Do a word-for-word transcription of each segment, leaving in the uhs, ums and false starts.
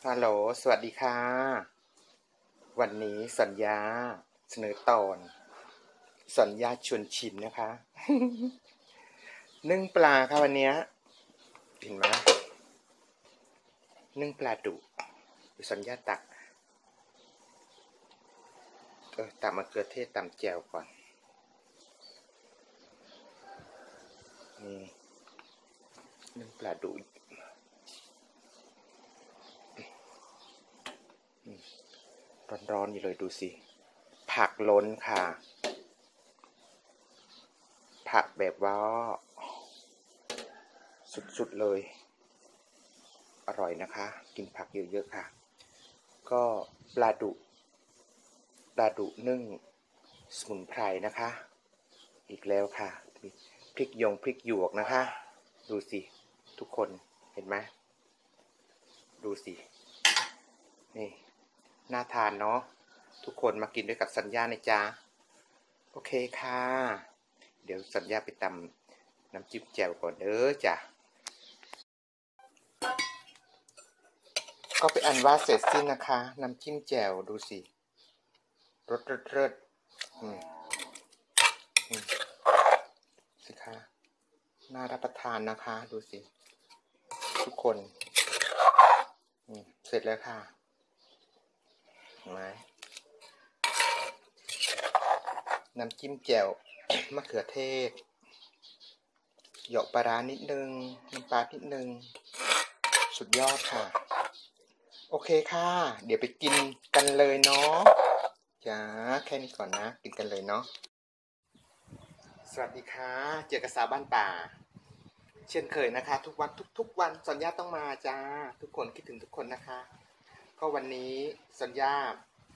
ฮัลโหลสวัสดีค่ะวันนี้สัญญาเสนอตอนสัญญาชวนชิมนะคะ นึ่งปลาค่ะวันนี้เห็นไหมนึ่งปลาดุสัญญาตักเออตักมะเขือเทศตำแจ่วก่อนนี่นึ่งปลาดุร้อนๆอยู่เลยดูสิผักล้นค่ะผักแบบว่าสุดๆเลยอร่อยนะคะกินผักเยอะๆค่ะก็ปลาดุปลาดุนึ่งสมุนไพรนะคะอีกแล้วค่ะพริกยงพริกหยวกนะคะดูสิทุกคนเห็นไหมดูสินี่น่าทานเนาะทุกคนมากินด้วยกับสัญญาในจ้าโอเคค่ะเดี๋ยวสัญญาไปตำน้ำจิ้มแจ่วก่อนเด้อจ้ะก็ไปอันว่าเสร็จสิ้นนะคะน้ำจิ้มแจ่วดูสิรสเลิศอืมอืมสิคะน่ารับประทานนะคะดูสิทุกคนอืมเสร็จแล้วค่ะเห็นไหมน้ำจิ้มแจ่ว มะเขือเทศหยอกปลาร้านิดนึงน้ำปลานิดนึงสุดยอดค่ะโอเคค่ะเดี๋ยวไปกินกันเลยเนาะจ้าแค่นี้ก่อนนะกินกันเลยเนาะสวัสดีค่ะเจอกับสาวบ้านป่าเช่นเคยนะคะทุกวันทุกๆวันสัญญาต้องมาจ้าทุกคนคิดถึงทุกคนนะคะก็วันนี้สัญญา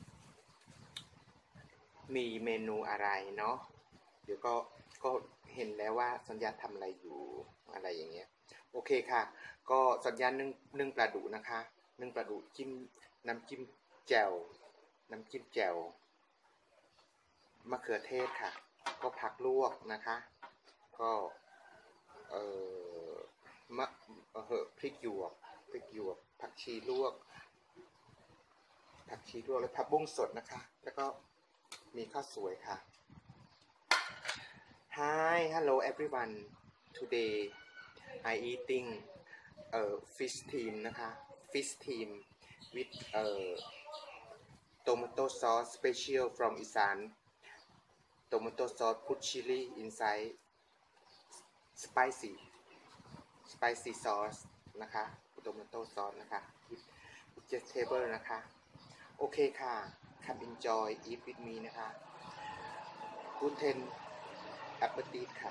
มีเมนูอะไรเนาะเดี๋ยวก็ก็เห็นแล้วว่าสัญญาทำอะไรอยู่อะไรอย่างเงี้ยโอเคค่ะก็สัญญานึ่งนึ่งปลาดุนะคะนึ่งปลาดุจิ้มน้ำจิ้มแจ่วน้ำจิ้มแจ่วมะเขือเทศค่ะก็ผักลวกนะคะก็เอ่อมะเออพริกหยวกพริกหยวกผักชีลวกผักชีลวกและผักบุ้งสดนะคะแล้วก็มีข้าวสวยค่ะ Hi hello everyone today I eating a fish team นะคะ fish team with a tomato sauce special from Isan tomato sauce put chili inside spicy spicy sauce นะคะ tomato sauce นะคะ vegetable นะคะโอเคค่ะ come enjoy eat with me นะคะ Guten Appetit ค่ะ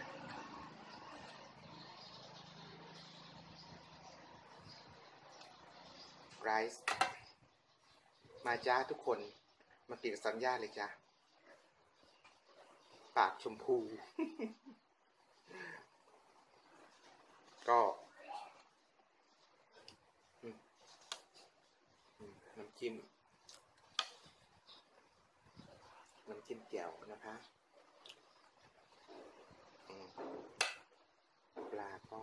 ไรซ์มาจ้าทุกคนมากินสัญญาเลยจ้าปากชมพู ก็น้ำจิ้มน้ำจิ้มแจ่วนะคะปลาก็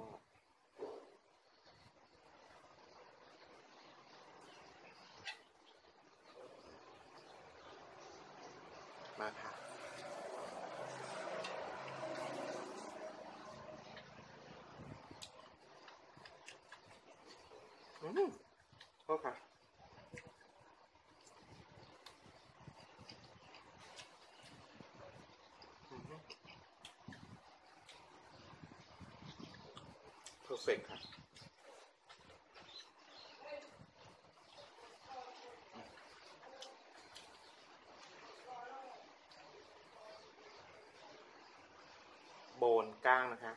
มาค่ะอืมโทษค่ะเพอร์เฟกต์ค่ะโบนก้างนะคะ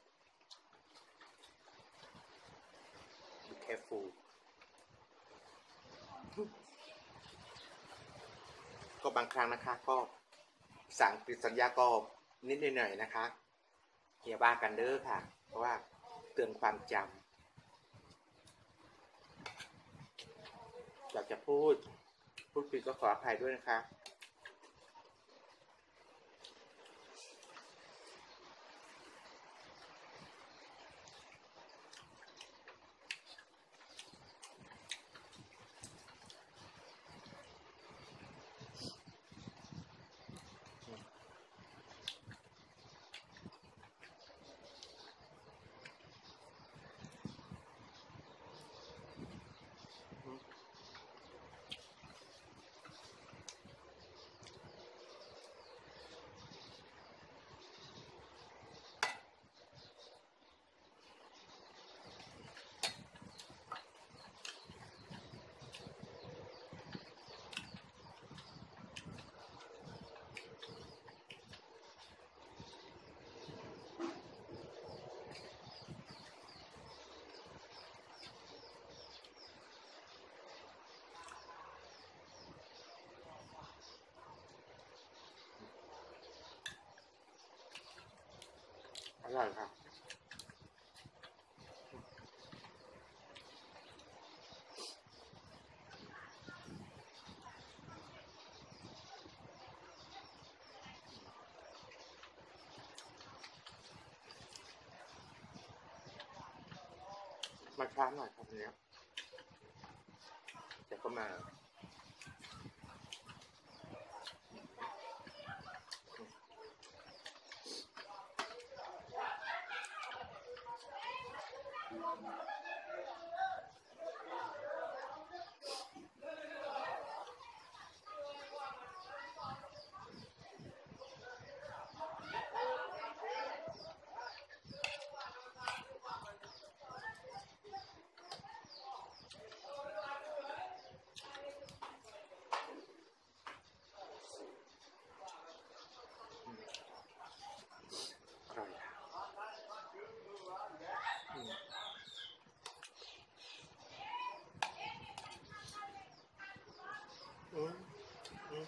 be careful ก็บางครั้งนะคะก็สั่งปิดสัญญาก็นิดหน่อยๆนะคะอย่าบ้ากันเด้อค่ะเพราะว่าเตือนความจำอยากจะพูดพูดผิดก็ขออภัยด้วยนะคะอร่อยค่ะมาช้าหน่อยครับเนี้ยแต่ก็มาอร่อยค่ะอืมอืมอืม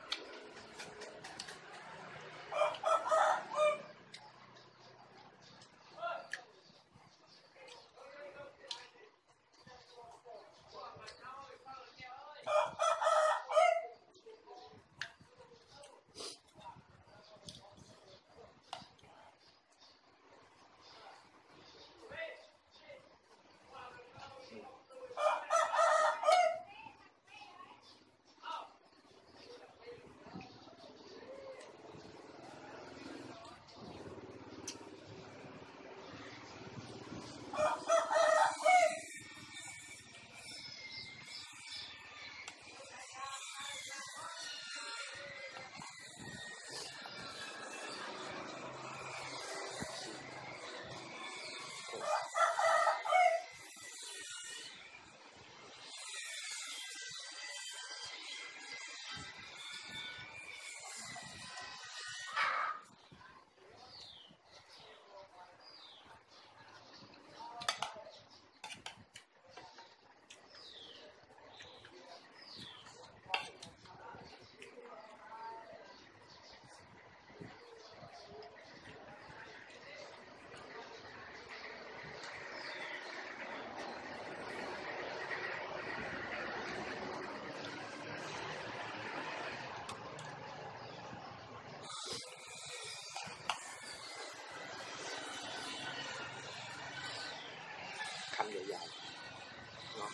คำใหญ่ๆเนาะ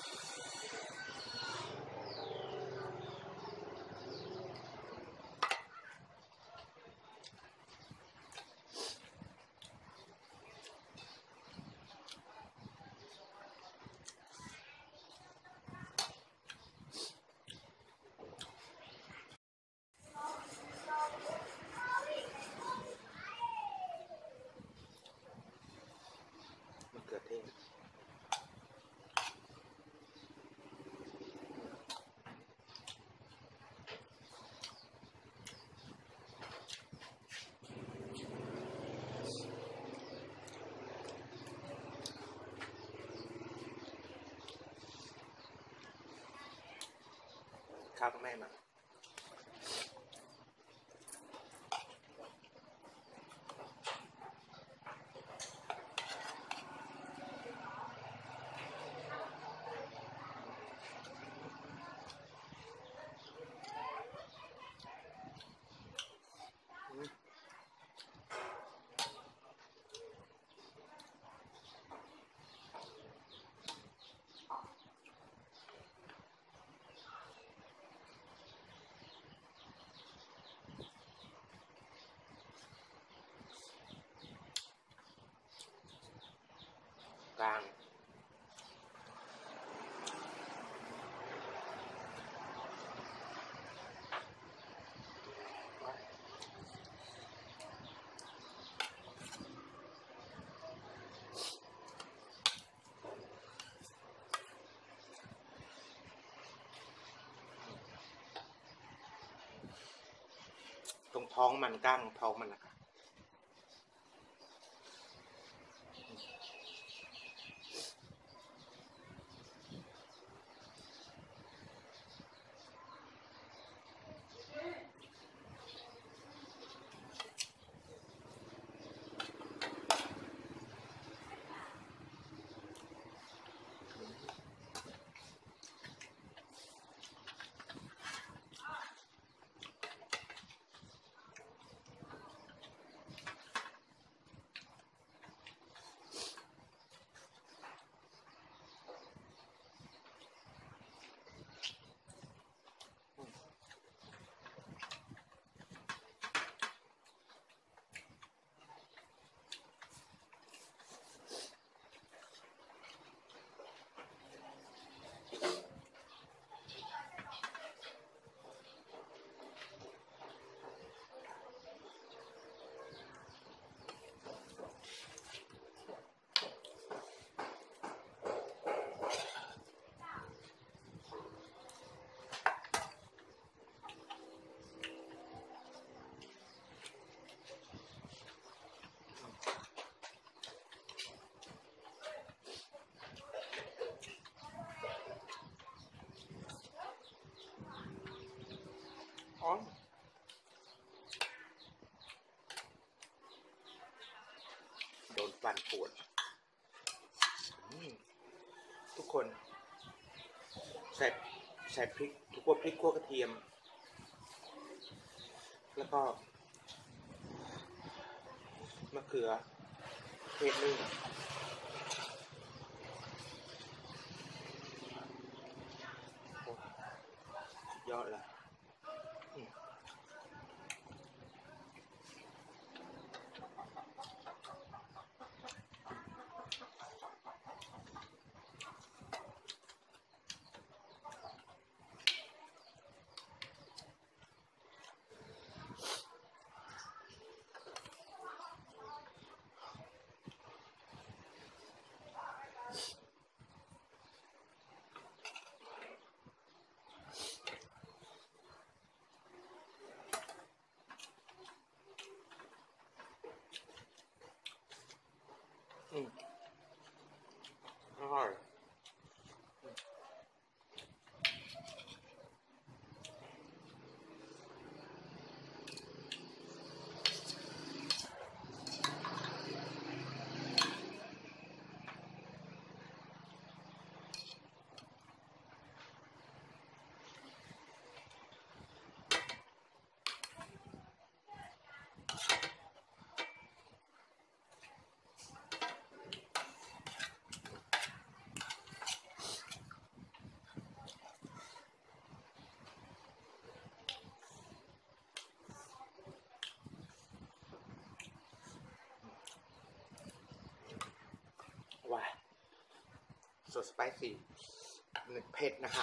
มะเขือเทศข้าวก็แม่มาอืมกลางตรงท้องมันกล้างท้องมันนะคะานปวดทุกคนใส่ใส่พริกทุกพวกพริกคั่วกระเทียมแล้วก็มะเขือเทศนึ่งยอดละอืมอร่อยว้าสดสไปซี่เผ็ดนะคะ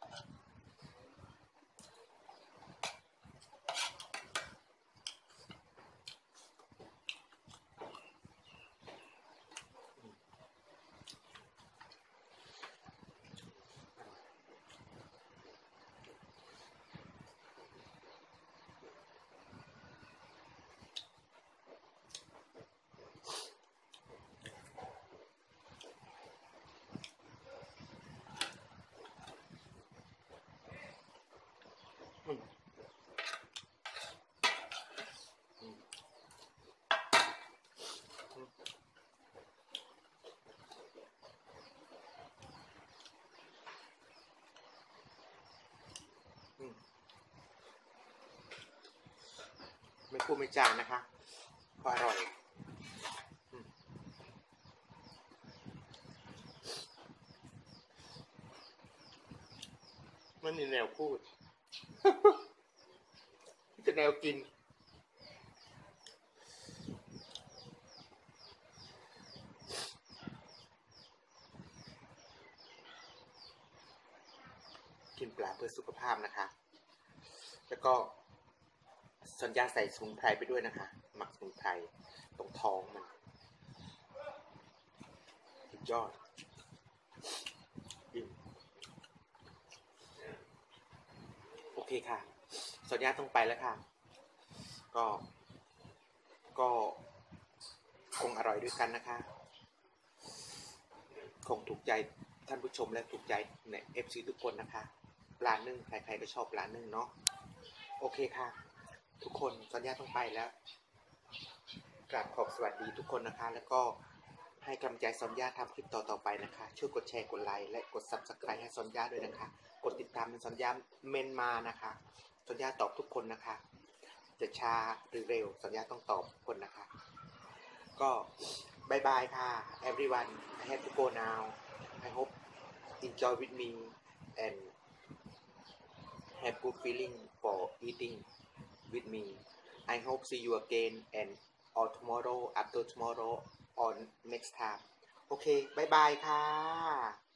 อืมอืมอืมไม่พูดไม่จานะคะเพราะอร่อยอืมมันมีแนวพูดจะแนวกินกินปลาเพื่อสุขภาพนะคะแล้วก็สัญญาใส่สมุนไพรไปด้วยนะคะหมักสมุนไพรตรงท้องมันสุดยอดอิ่มโอเคค่ะสัญญาต้องไปแล้วค่ะก็ก็คงอร่อยด้วยกันนะคะคงถูกใจท่านผู้ชมและถูกใจใน เอฟ ซี ทุกคนนะคะปลานึ่งใครๆก็ชอบปลานึ่งเนาะโอเคค่ะทุกคนสัญญาต้องไปแล้วกราบขอบสวัสดีทุกคนนะคะแล้วก็ให้กำลังใจสัญญาทำคลิปต่อๆไปนะคะช่วยกดแชร์กดไลค์และกด ซับสไครบ์ ให้สัญญาด้วยนะคะกดติดตามเป็นสัญญาเมนมานะคะสัญญาตอบทุกคนนะคะจะช้าหรือเร็วสัญญาต้องตอบทุกคนนะคะก็บายบายค่ะ everyone I have to go now I hope enjoy with me and have good feeling for eating with me I hope see you again and or tomorrow after tomorrow or next time โอเคบายบายค่ะ